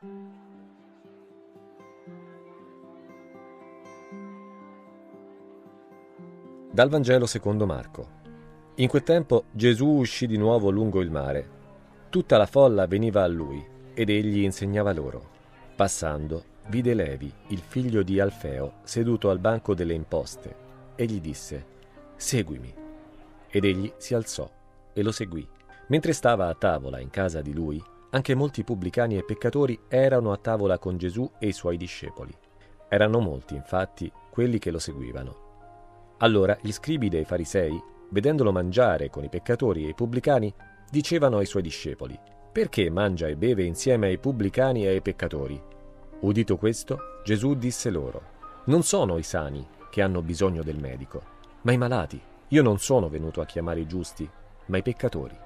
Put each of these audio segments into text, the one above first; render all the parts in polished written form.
Dal Vangelo secondo Marco. In quel tempo Gesù uscì di nuovo lungo il mare. Tutta la folla veniva a lui ed egli insegnava loro. Passando, vide Levi, il figlio di Alfeo, seduto al banco delle imposte e gli disse: «Seguimi». Ed egli si alzò e lo seguì. Mentre stava a tavola in casa di lui, anche molti pubblicani e peccatori erano a tavola con Gesù e i suoi discepoli. Erano molti, infatti, quelli che lo seguivano. Allora gli scribi dei farisei, vedendolo mangiare con i peccatori e i pubblicani, dicevano ai suoi discepoli: «Perché mangia e beve insieme ai pubblicani e ai peccatori?» Udito questo, Gesù disse loro: «Non sono i sani che hanno bisogno del medico, ma i malati. Io non sono venuto a chiamare i giusti, ma i peccatori».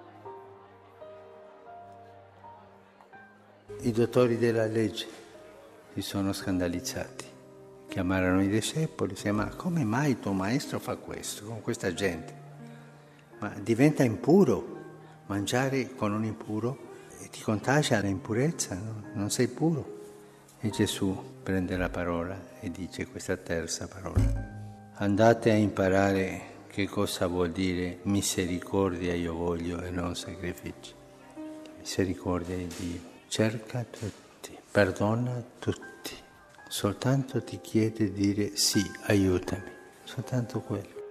I dottori della legge si sono scandalizzati. Chiamarono i discepoli, ma come mai tuo maestro fa questo con questa gente? Ma diventa impuro mangiare con un impuro e ti contagia l'impurezza, no? Non sei puro. E Gesù prende la parola e dice questa terza parola: andate a imparare che cosa vuol dire misericordia io voglio e non sacrifici. Misericordia di Dio cerca tutti, perdona tutti. Soltanto ti chiede di dire sì, aiutami, soltanto quello.